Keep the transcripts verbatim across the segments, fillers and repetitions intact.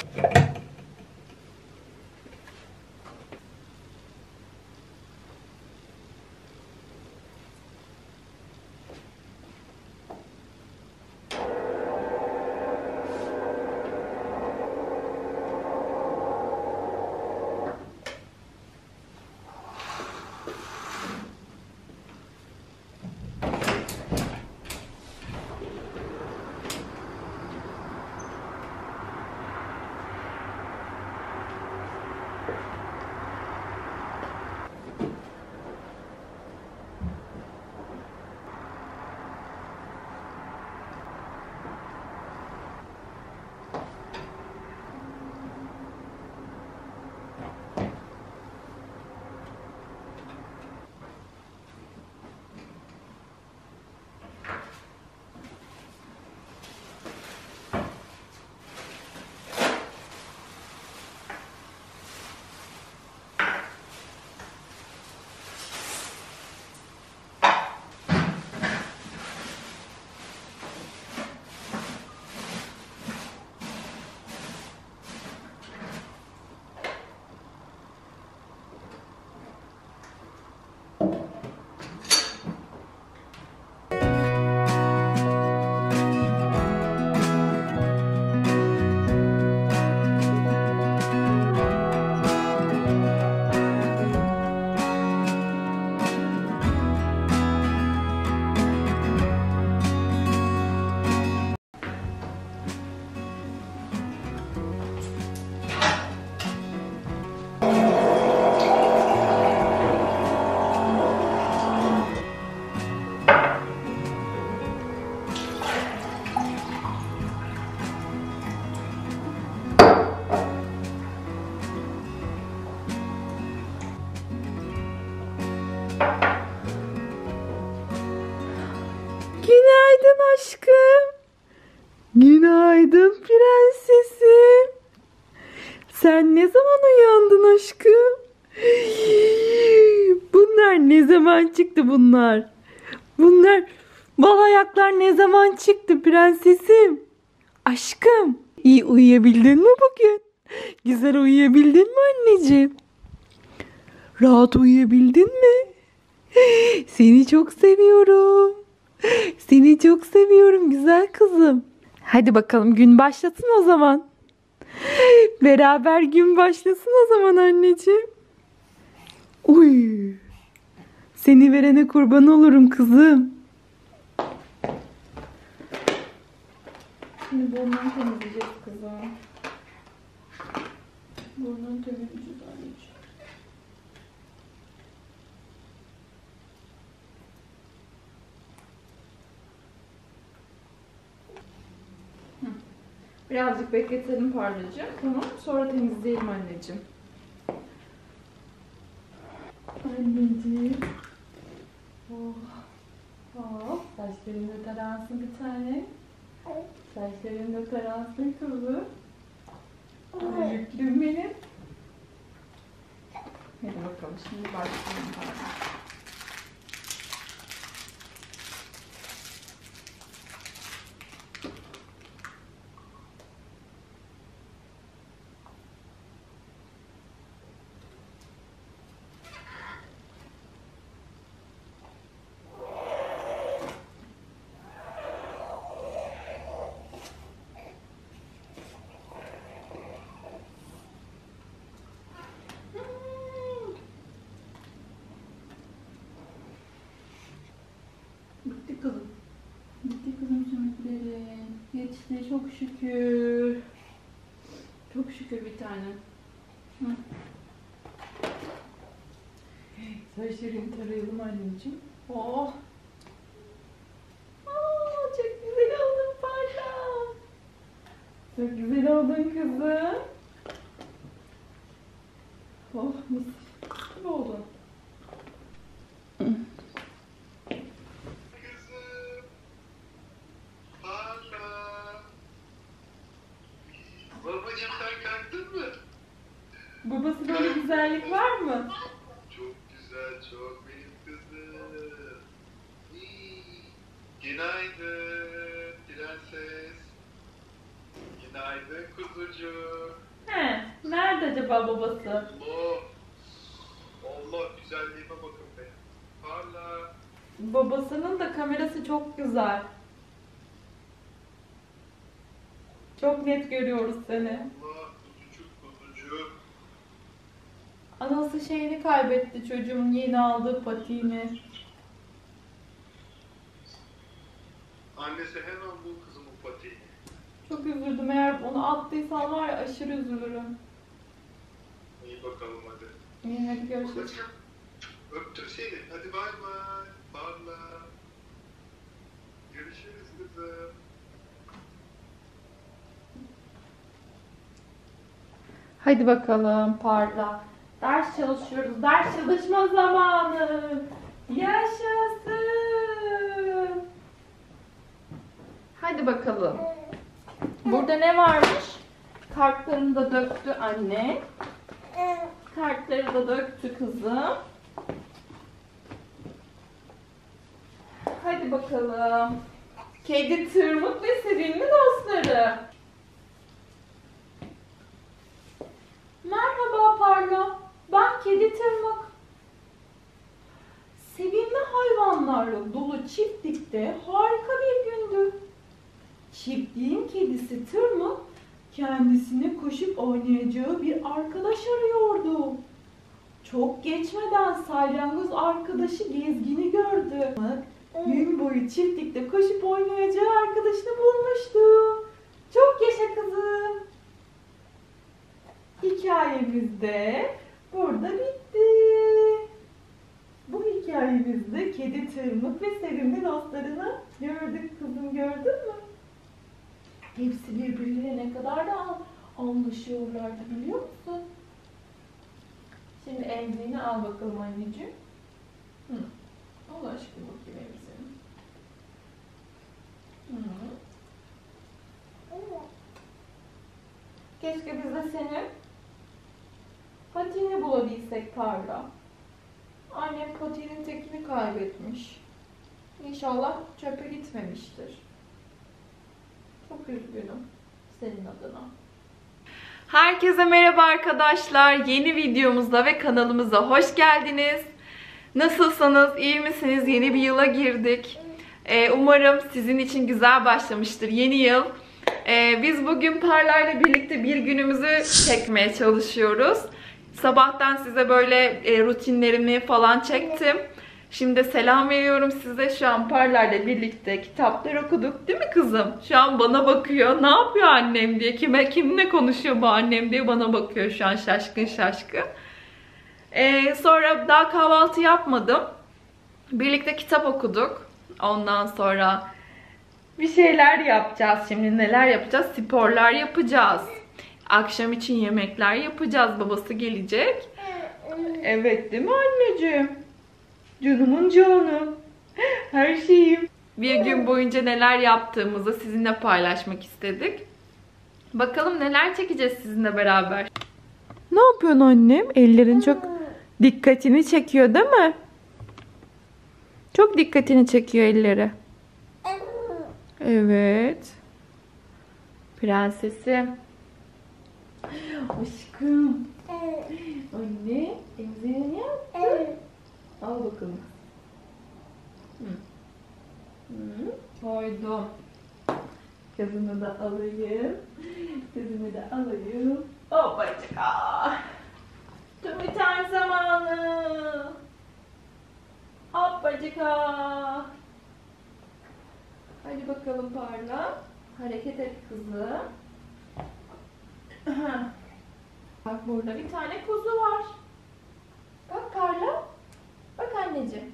Günaydın aşkım. Günaydın prensesim. Sen ne zaman uyandın aşkım? Bunlar ne zaman çıktı bunlar? Bunlar bal ayaklar ne zaman çıktı prensesim? Aşkım, iyi uyuyabildin mi bugün? Güzel uyuyabildin mi anneciğim? Rahat uyuyabildin mi? Seni çok seviyorum. Seni çok seviyorum güzel kızım. Hadi bakalım gün başlasın o zaman. Beraber gün başlasın o zaman anneciğim. Uy. Seni verene kurban olurum kızım. Şimdi burnunu temizleyeceğiz kızım. Burnunu temizleyeceğiz anneciğim. Birazcık bekletelim parlayacağım. Tamam. Sonra temizleyelim anneciğim. Anneciğim. Oh. Oh. Saçlarını da taransın bir tane. Saçlarını da taransın kızım. Yüklüm benim. Hadi bakalım şimdi başlayalım parlayalım. Bitti kızım. Bitti kızım sümüklerin. Geçti çok şükür. Çok şükür bir tane. Hı. Saçlarını tarayalım anneciğim. Oh. Aa, çok güzel oldun parla. Çok güzel oldun kızım. Oh mis gibi oldun. Babacım sen kalktın mı? Babası böyle güzellik var mı? Çok güzel, çok benim kızım. Günaydın prenses. Günaydın. Günaydın kuzucuğum. He, nerede acaba babası? Allah. Allah güzelliğime bakın be. Parla. Babasının da kamerası çok güzel. Çok net görüyoruz seni. Allah kuzucuk kuzucuk. Anası şeyini kaybetti çocuğun yeni aldığı patiğini. Annesi hemen bul kızımın patiğini. Çok üzüldüm. Eğer onu attıysan var ya aşırı üzülürüm. İyi bakalım hadi. İyi hadi görüşürüz. Babacığım öptüm seni. Hadi bay bay. Parla. Görüşürüz kızım. Hadi bakalım Parla. Ders çalışıyoruz. Ders çalışma zamanı. Yaşasın. Hadi bakalım. Burada ne varmış? Kartlarını da döktü anne. Kartları da döktü kızım. Hadi bakalım. Kedi, tırmık ve sevimli dostları. Merhaba Parla. Ben Kedi Tırmık. Sevimli hayvanlarla dolu çiftlikte harika bir gündü. Çiftliğin kedisi Tırmık kendisine koşup oynayacağı bir arkadaş arıyordu. Çok geçmeden salyangoz arkadaşı Gezgin'i gördü. Tırmık gün boyu çiftlikte koşup oynayacağı arkadaşını bulmuştu. Çok yaşa kızım. Hikayemiz de burada bitti. Bu hikayemizde Kedi Tırmık ve sevimli dostlarını gördük kızım, gördün mü? Hepsi birbirleriyle ne kadar da anlaşıyorlardı biliyor musun? Şimdi emziğini al bakalım anneciğim. Hı. Al aşkım bakayım emziğini. Hı. Keşke biz de senin patiğini bulabilsek Parla. Annem patiğinin tekini kaybetmiş. İnşallah çöpe gitmemiştir. Çok üzgünüm senin adına. Herkese merhaba arkadaşlar. Yeni videomuzda ve kanalımıza hoş geldiniz. Nasılsınız? İyi misiniz? Yeni bir yıla girdik. Ee, umarım sizin için güzel başlamıştır yeni yıl. Ee, biz bugün Parla'yla birlikte bir günümüzü çekmeye çalışıyoruz. Sabahtan size böyle e, rutinlerimi falan çektim. Şimdi selam veriyorum size. Şu an Parla'yla birlikte kitaplar okuduk. Değil mi kızım? Şu an bana bakıyor. Ne yapıyor annem diye. Kime kimle konuşuyor bu annem diye bana bakıyor şu an şaşkın şaşkın. Ee, sonra daha kahvaltı yapmadım. Birlikte kitap okuduk. Ondan sonra bir şeyler yapacağız. Şimdi neler yapacağız? Sporlar yapacağız. Akşam için yemekler yapacağız. Babası gelecek. Evet değil mi anneciğim? Canımın canım. Her şeyim. Bir gün boyunca neler yaptığımızı sizinle paylaşmak istedik. Bakalım neler çekeceğiz sizinle beraber. Ne yapıyorsun annem? Ellerin çok dikkatini çekiyor değil mi? Çok dikkatini çekiyor elleri. Evet. Prensesim. Aşkım. Anne, emziğini yaptı. Al bakalım. Hı. Hı. Koydum. Kızımı da alayım. Kızımı da alayım. Hoppacık. Tüm time zamanı. Hoppacık. Hadi bakalım Parla. Hareket et kızım. Bak burada bir tane kuzu var. Bak Parla. Bak anneciğim.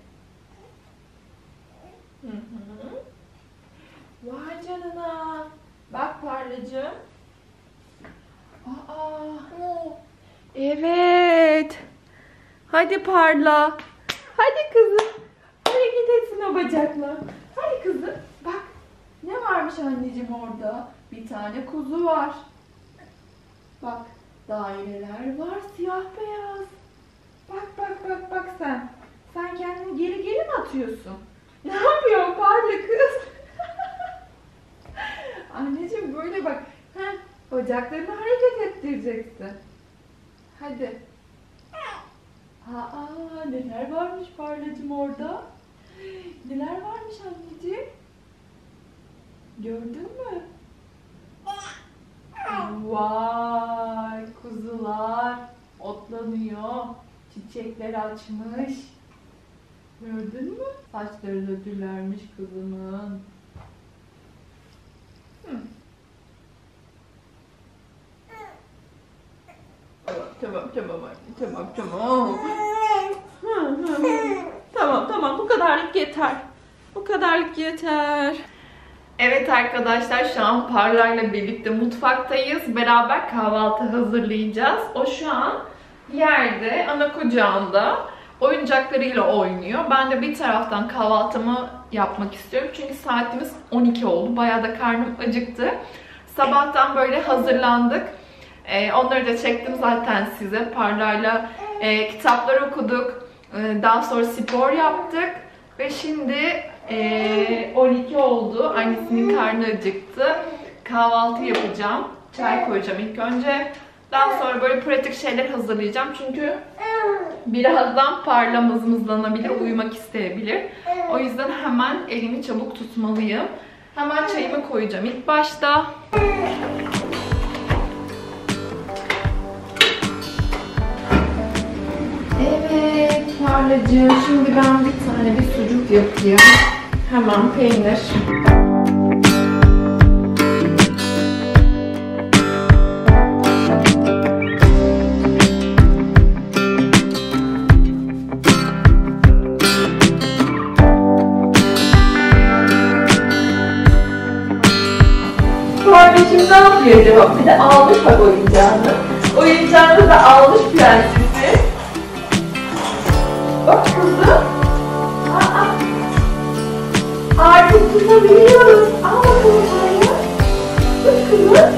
Hı hı. Vay canına. Bak Parlacığım. Aa. Evet. Hadi Parla. Hadi kızım. Hareket etsin o bacaklar. Hadi kızım. Bak. Ne varmış anneciğim orada? Bir tane kuzu var. Bak. Daireler var. Siyah beyaz. Bak bak bak bak sen. Sen kendini geri geri mi atıyorsun? Ne yapıyorsun Parla kız? Anneciğim böyle bak. Heh, Bacaklarını hareket ettireceksin. Hadi. Aa, neler varmış Parlacığım orada? Neler varmış anneciğim? Gördün mü? Vay, kuzular otlanıyor. Çiçekler açmış. Gördün mü? Saçları dökülermiş kızımın. Hı. Tamam, tamam, tamam, tamam, tamam. Hı, hı, hı. Tamam, tamam. Bu kadarlık yeter. Bu kadarlık yeter. Evet arkadaşlar, şu an Parla'yla birlikte mutfaktayız. Beraber kahvaltı hazırlayacağız. O şu an yerde, ana kucağında oyuncaklarıyla oynuyor. Ben de bir taraftan kahvaltımı yapmak istiyorum. Çünkü saatimiz on iki oldu. Bayağı da karnım acıktı. Sabahtan böyle hazırlandık. Ee, onları da çektim zaten size. Parla'yla e, kitaplar okuduk. E, daha sonra spor yaptık. Ve şimdi e, on iki oldu. Annesinin karnı acıktı. Kahvaltı yapacağım. Çay koyacağım ilk önce. Daha sonra böyle pratik şeyler hazırlayacağım. Çünkü birazdan Parla mızmızlanabilir, uyumak isteyebilir. O yüzden hemen elimi çabuk tutmalıyım. Hemen çayımı koyacağım ilk başta. Evet Parlacığım, şimdi ben bir tane bir sucuk yapayım. Hemen peynir. Parlacığım ne yapıyor acaba? Bir de almış bak oyuncağını. Oyuncağını da almış prensesi. Bak kızım. Aa, artık tutabiliyoruz. Al bakalım Parla. Tut kızım.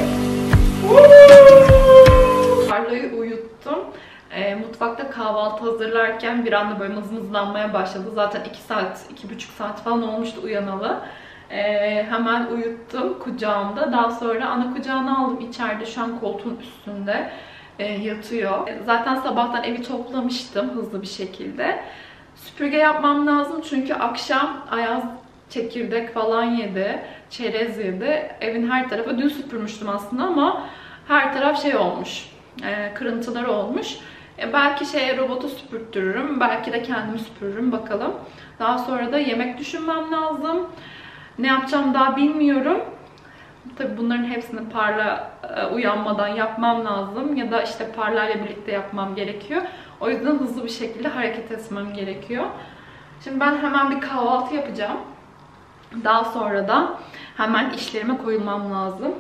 Evet. Parla'yı uyuttum. E, mutfakta kahvaltı hazırlarken bir anda böyle mızmızlanmaya başladı. Zaten iki saat, iki buçuk saat falan olmuştu uyanalı. E, hemen uyuttum kucağımda. Daha sonra ana kucağına aldım. İçeride şu an koltuğun üstünde e, yatıyor. Zaten sabahtan evi toplamıştım hızlı bir şekilde. Süpürge yapmam lazım çünkü akşam Ayaz çekirdek falan yedi, çerez yedi. Evin her tarafı dün süpürmüştüm aslında ama her taraf şey olmuş, e, kırıntıları olmuş. E, belki şeye robotu süpürttürürüm, belki de kendim süpürürüm bakalım. Daha sonra da yemek düşünmem lazım. Ne yapacağım daha bilmiyorum. Tabii bunların hepsini Parla e, uyanmadan yapmam lazım ya da işte Parla ile birlikte yapmam gerekiyor. O yüzden hızlı bir şekilde hareket etmem gerekiyor. Şimdi ben hemen bir kahvaltı yapacağım. Daha sonra da hemen işlerime koyulmam lazım.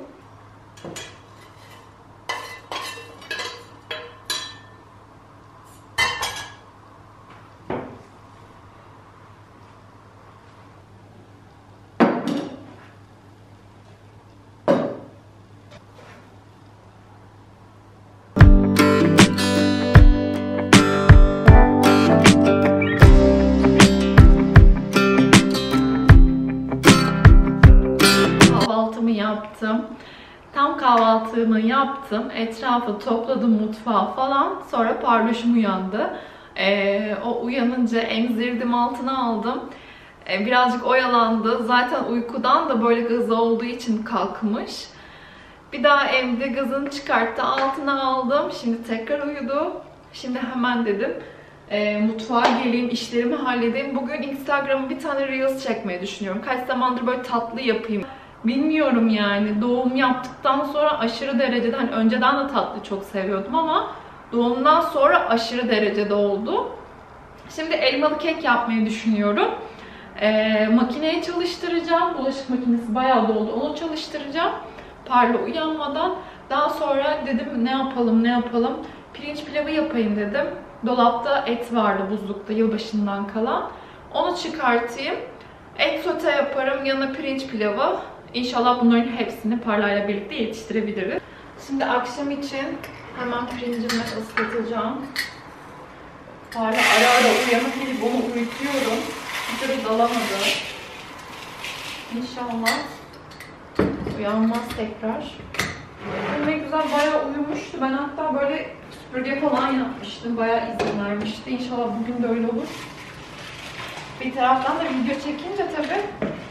Yaptım. Tam kahvaltımı yaptım. Etrafı topladım, mutfağı falan. Sonra Parloş'um uyandı. Ee, o uyanınca emzirdim, altına aldım. Ee, birazcık oyalandı. Zaten uykudan da böyle gazı olduğu için kalkmış. Bir daha emdi, gazını çıkarttı, altına aldım. Şimdi tekrar uyudu. Şimdi hemen dedim e, mutfağa geleyim, işlerimi halledeyim. Bugün Instagram'a bir tane Reels çekmeyi düşünüyorum. Kaç zamandır böyle tatlı yapayım. Bilmiyorum yani. Doğum yaptıktan sonra aşırı derecede, hani önceden de tatlı çok seviyordum ama doğumdan sonra aşırı derecede oldu. Şimdi elmalı kek yapmayı düşünüyorum. Ee, makineyi çalıştıracağım. Bulaşık makinesi bayağı doldu. Onu çalıştıracağım. Parla uyanmadan. Daha sonra dedim ne yapalım ne yapalım. Pirinç pilavı yapayım dedim. Dolapta et vardı buzlukta yılbaşından kalan. Onu çıkartayım. Et sote yaparım. Yanına pirinç pilavı. İnşallah bunların hepsini Parla'yla birlikte yetiştirebiliriz. Şimdi akşam için hemen pirincimi ıslatacağım. Parla ara ara uyanıp gidip onu uyutuyorum. Bir türlü dalamadı. İnşallah uyanmaz tekrar. Ne güzel, bayağı uyumuştu. Ben hatta böyle süpürge falan yapmıştım. Bayağı izin vermişti. İnşallah bugün de öyle olur. Bir taraftan da video çekince tabii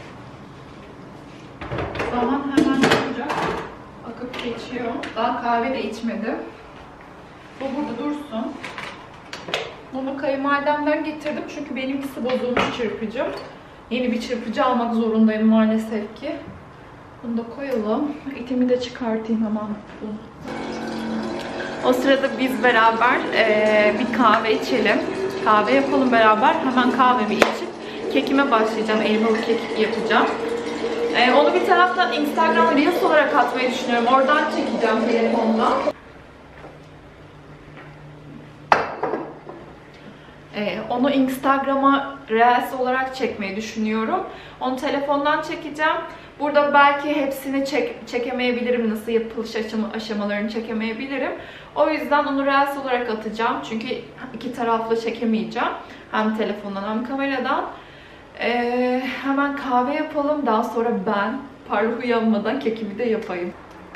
zaman hemen olacak. Akıp geçiyor. Daha kahve de içmedim. Bu burada dursun. Bunu kayınvalidemden getirdim çünkü benimkisi bozulmuş çırpıcı. Yeni bir çırpıcı almak zorundayım maalesef ki. Bunu da koyalım. İtimi de çıkartayım hemen. O sırada biz beraber e, bir kahve içelim. Kahve yapalım beraber. Hemen kahvemi içip kekime başlayacağım. Elmalı kek yapacağım. E, onu bir taraftan Instagram Reels olarak atmayı düşünüyorum. Oradan çekeceğim telefonla. Ee, onu Instagram'a Reels olarak çekmeyi düşünüyorum. Onu telefondan çekeceğim. Burada belki hepsini çek, çekemeyebilirim. Nasıl yapılış aşama, aşamalarını çekemeyebilirim. O yüzden onu Reels olarak atacağım. Çünkü iki taraflı çekemeyeceğim. Hem telefondan hem kameradan. Ee, hemen kahve yapalım. Daha sonra ben parlak uyanmadan kekimi de yapayım.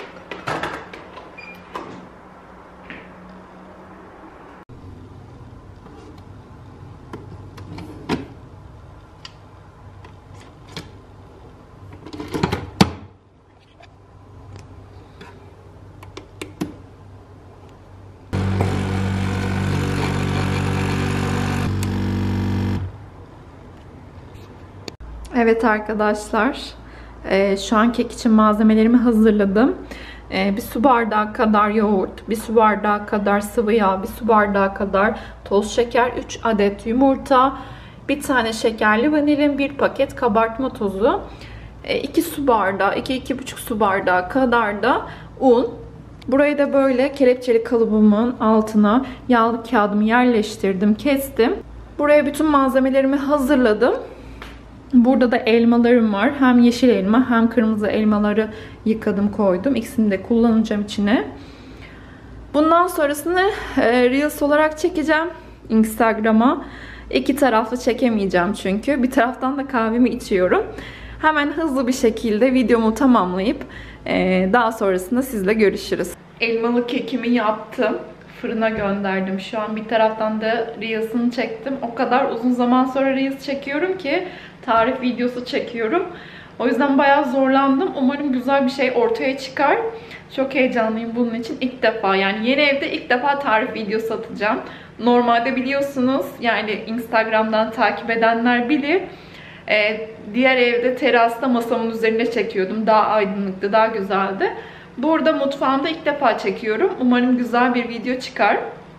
Evet arkadaşlar, ee, şu an kek için malzemelerimi hazırladım. Ee, bir su bardağı kadar yoğurt, bir su bardağı kadar sıvı yağ, bir su bardağı kadar toz şeker, üç adet yumurta, bir tane şekerli vanilin, bir paket kabartma tozu, ee, iki su bardağı, iki iki buçuk su bardağı kadar da un. Burayı da böyle kelepçeli kalıbımın altına yağlı kağıdımı yerleştirdim, kestim. Buraya bütün malzemelerimi hazırladım. Burada da elmalarım var. Hem yeşil elma hem kırmızı elmaları yıkadım, koydum. İkisini de kullanacağım içine. Bundan sonrasını e, Reels olarak çekeceğim Instagram'a. İki taraflı çekemeyeceğim çünkü. Bir taraftan da kahvemi içiyorum. Hemen hızlı bir şekilde videomu tamamlayıp e, daha sonrasında sizle görüşürüz. Elmalı kekimi yaptım. Fırına gönderdim. Şu an bir taraftan da Reels'ını çektim. O kadar uzun zaman sonra Reels çekiyorum ki tarif videosu çekiyorum. O yüzden bayağı zorlandım. Umarım güzel bir şey ortaya çıkar. Çok heyecanlıyım bunun için. İlk defa, yani yeni evde ilk defa tarif videosu atacağım. Normalde biliyorsunuz, yani Instagram'dan takip edenler bilir. Ee, diğer evde terasta masamın üzerinde çekiyordum. Daha aydınlıktı, daha güzeldi. Burada mutfağımda ilk defa çekiyorum. Umarım güzel bir video çıkar.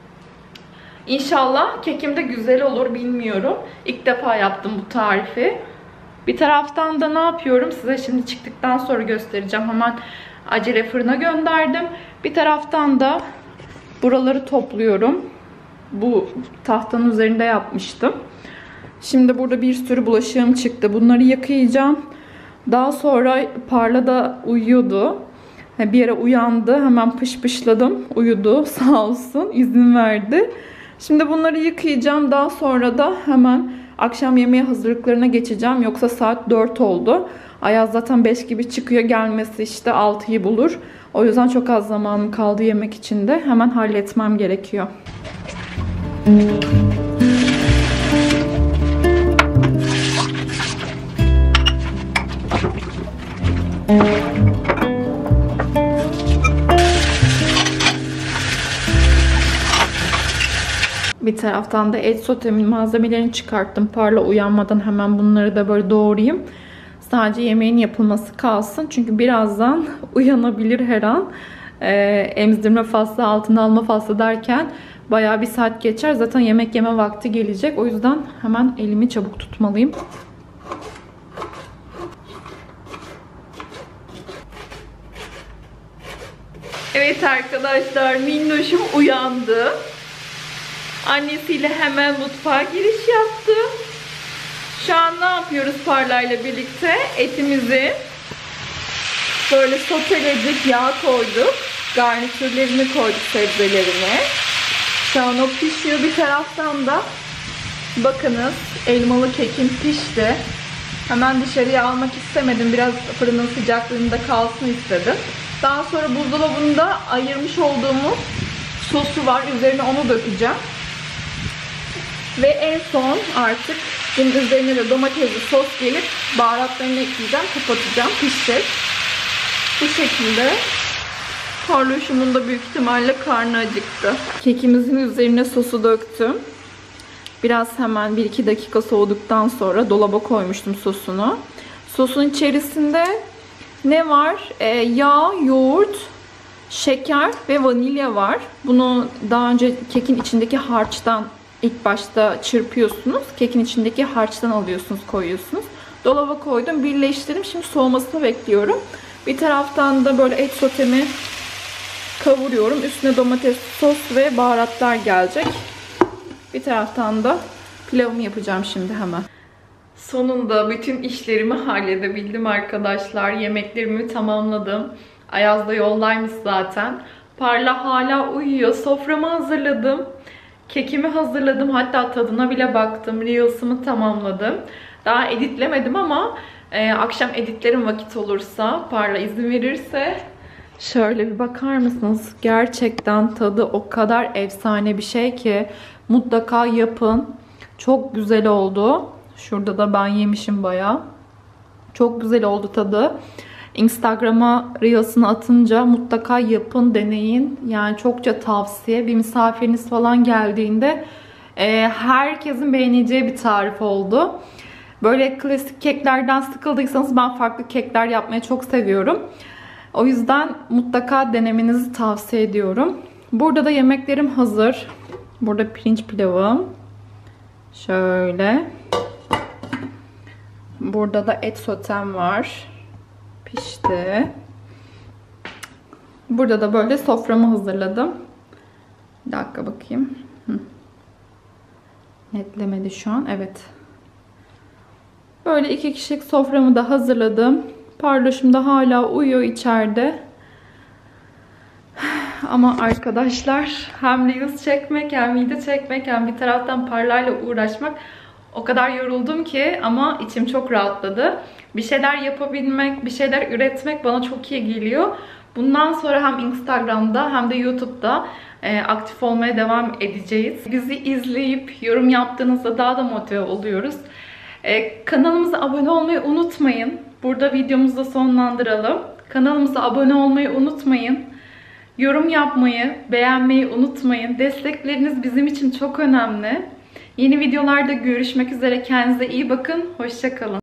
İnşallah kekim de güzel olur, bilmiyorum. İlk defa yaptım bu tarifi. Bir taraftan da ne yapıyorum size şimdi çıktıktan sonra göstereceğim. Hemen acele fırına gönderdim. Bir taraftan da buraları topluyorum. Bu tahtanın üzerinde yapmıştım. Şimdi burada bir sürü bulaşığım çıktı. Bunları yıkayacağım. Daha sonra Parla da uyuyordu. Bir ara uyandı. Hemen pışpışladım. Uyudu. Sağ olsun. İzin verdi. Şimdi bunları yıkayacağım. Daha sonra da hemen akşam yemeği hazırlıklarına geçeceğim. Yoksa saat dört oldu. Ayaz zaten beş gibi çıkıyor. Gelmesi işte altıyı bulur. O yüzden çok az zamanım kaldı yemek için de. Hemen halletmem gerekiyor. Bir taraftan da et sotemin malzemelerini çıkarttım. Parla uyanmadan hemen bunları da böyle doğrayayım. Sadece yemeğin yapılması kalsın. Çünkü birazdan uyanabilir her an. Ee, emzirme faslı, altına alma faslı derken bayağı bir saat geçer. Zaten yemek yeme vakti gelecek. O yüzden hemen elimi çabuk tutmalıyım. Evet arkadaşlar, minnoşum uyandı. Annesiyle hemen mutfağa giriş yaptı. Şu an ne yapıyoruz Parla'yla birlikte? Etimizi böyle soteledik, yağ koyduk. Garnitürlerini koyduk, sebzelerini. Şu an o pişiyor. Bir taraftan da bakınız elmalı kekim pişti. Hemen dışarıya almak istemedim. Biraz fırının sıcaklığında kalsın istedim. Daha sonra buzdolabında ayırmış olduğumuz sosu var. Üzerine onu dökeceğim. Ve en son artık bunun üzerine de domatesli sos gelip baharatlarını ekleyeceğim. Kapatacağım. Pişecek. Bu şekilde. Parloşumun da büyük ihtimalle karnı acıktı. Kekimizin üzerine sosu döktüm. Biraz hemen bir iki dakika soğuduktan sonra dolaba koymuştum sosunu. Sosun içerisinde ne var? Ee, yağ, yoğurt, şeker ve vanilya var. Bunu daha önce kekin içindeki harçtan ilk başta çırpıyorsunuz. Kekin içindeki harçtan alıyorsunuz, koyuyorsunuz. Dolaba koydum, birleştirdim. Şimdi soğumasını bekliyorum. Bir taraftan da böyle et sotemi kavuruyorum. Üstüne domates, sos ve baharatlar gelecek. Bir taraftan da pilavımı yapacağım şimdi hemen. Sonunda bütün işlerimi halledebildim arkadaşlar. Yemeklerimi tamamladım. Ayaz da yoldaymış zaten. Parla hala uyuyor. Soframı hazırladım. Kekimi hazırladım. Hatta tadına bile baktım. Reels'ımı tamamladım. Daha editlemedim ama e, akşam editlerim vakit olursa, Parla izin verirse. Şöyle bir bakar mısınız? Gerçekten tadı o kadar efsane bir şey ki mutlaka yapın. Çok güzel oldu. Şurada da ben yemişim bayağı. Çok güzel oldu tadı. Instagram'a Reels'ını atınca mutlaka yapın, deneyin. Yani çokça tavsiye. Bir misafiriniz falan geldiğinde e, herkesin beğeneceği bir tarif oldu. Böyle klasik keklerden sıkıldıysanız ben farklı kekler yapmayı çok seviyorum. O yüzden mutlaka denemenizi tavsiye ediyorum. Burada da yemeklerim hazır. Burada pirinç pilavım. Şöyle. Burada da et sotem var. Pişti. Burada da böyle soframı hazırladım. Bir dakika bakayım. Hı. Netlemedi şu an. Evet. Böyle iki kişilik soframı da hazırladım. Parloşum da hala uyuyor içeride. Ama arkadaşlar hem reels çekmek hem video çekmek hem bir taraftan Parla'yla uğraşmak o kadar yoruldum ki ama içim çok rahatladı. Bir şeyler yapabilmek, bir şeyler üretmek bana çok iyi geliyor. Bundan sonra hem Instagram'da hem de YouTube'da e, aktif olmaya devam edeceğiz. Bizi izleyip yorum yaptığınızda daha da motive oluyoruz. E, kanalımıza abone olmayı unutmayın. Burada videomuzu da sonlandıralım. Kanalımıza abone olmayı unutmayın. Yorum yapmayı, beğenmeyi unutmayın. Destekleriniz bizim için çok önemli. Yeni videolarda görüşmek üzere. Kendinize iyi bakın. Hoşça kalın.